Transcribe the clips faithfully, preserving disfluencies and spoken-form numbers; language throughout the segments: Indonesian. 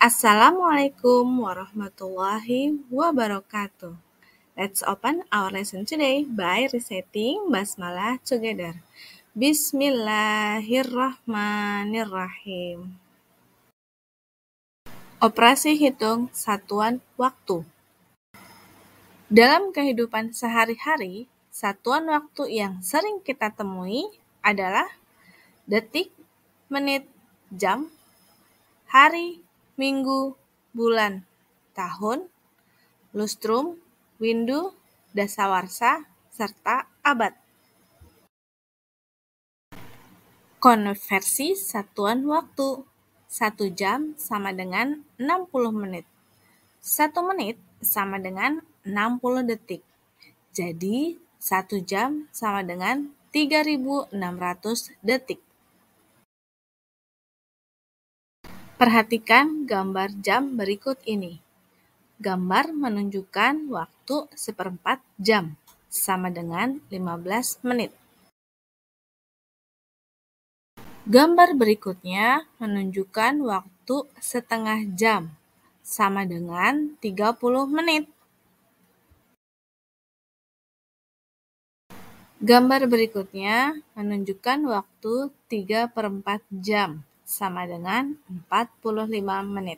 Assalamualaikum warahmatullahi wabarakatuh. Let's open our lesson today by reciting basmalah together. Bismillahirrahmanirrahim. Operasi hitung satuan waktu. Dalam kehidupan sehari-hari, satuan waktu yang sering kita temui adalah detik, menit, jam, hari, minggu, bulan, tahun, lustrum, windu, dasawarsa, serta abad. Konversi satuan waktu. Satu jam sama dengan enam puluh menit. Satu menit sama dengan enam puluh detik. Jadi, satu jam sama dengan tiga ribu enam ratus detik. Perhatikan gambar jam berikut ini. Gambar menunjukkan waktu seperempat jam, sama dengan lima belas menit. Gambar berikutnya menunjukkan waktu setengah jam, sama dengan tiga puluh menit. Gambar berikutnya menunjukkan waktu tiga per empat jam, sama dengan empat puluh lima menit.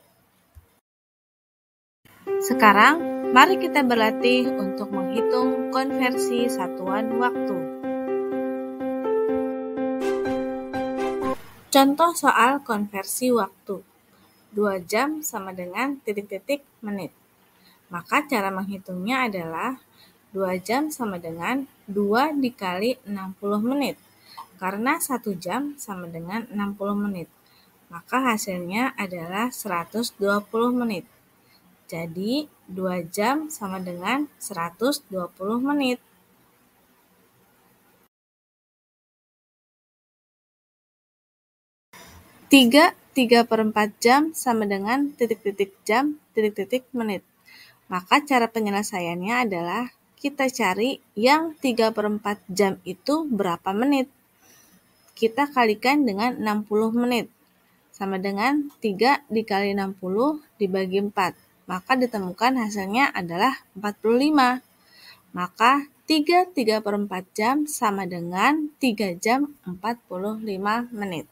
Sekarang, mari kita berlatih untuk menghitung konversi satuan waktu. Contoh soal konversi waktu. dua jam sama dengan titik-titik menit. Maka cara menghitungnya adalah dua jam sama dengan dua dikali enam puluh menit. Karena satu jam sama dengan enam puluh menit. Maka hasilnya adalah seratus dua puluh menit. Jadi, dua jam sama dengan seratus dua puluh menit. tiga, tiga per empat jam sama dengan titik-titik jam, titik-titik menit. Maka cara penyelesaiannya adalah kita cari yang tiga per empat jam itu berapa menit. Kita kalikan dengan enam puluh menit. Sama dengan tiga dikali enam puluh dibagi empat. Maka ditemukan hasilnya adalah empat puluh lima. Maka tiga, tiga per empat jam sama dengan tiga jam empat puluh lima menit.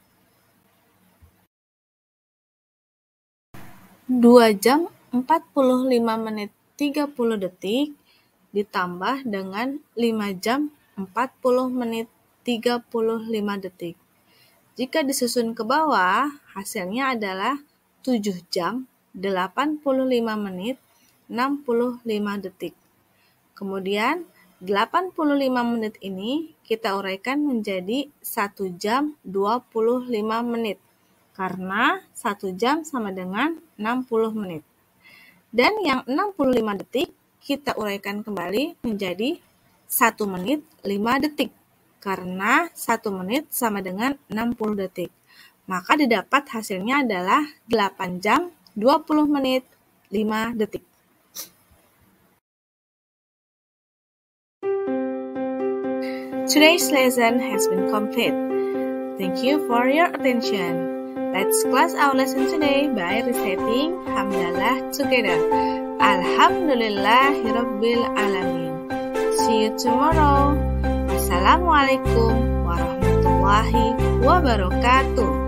dua jam empat puluh lima menit tiga puluh detik ditambah dengan lima jam empat puluh menit tiga puluh lima detik. Jika disusun ke bawah, hasilnya adalah tujuh jam delapan puluh lima menit enam puluh lima detik. Kemudian, delapan puluh lima menit ini kita uraikan menjadi satu jam dua puluh lima menit. Karena satu jam sama dengan enam puluh menit. Dan yang enam puluh lima detik kita uraikan kembali menjadi satu menit lima detik. Karena satu menit sama dengan enam puluh detik. Maka didapat hasilnya adalah delapan jam dua puluh menit lima detik. Today's lesson has been complete. Thank you for your attention. Let's close our lesson today by reciting Hamdalah together. Alhamdulillahirabbil alamin. See you tomorrow. Wassalamualaikum warahmatullahi wabarakatuh.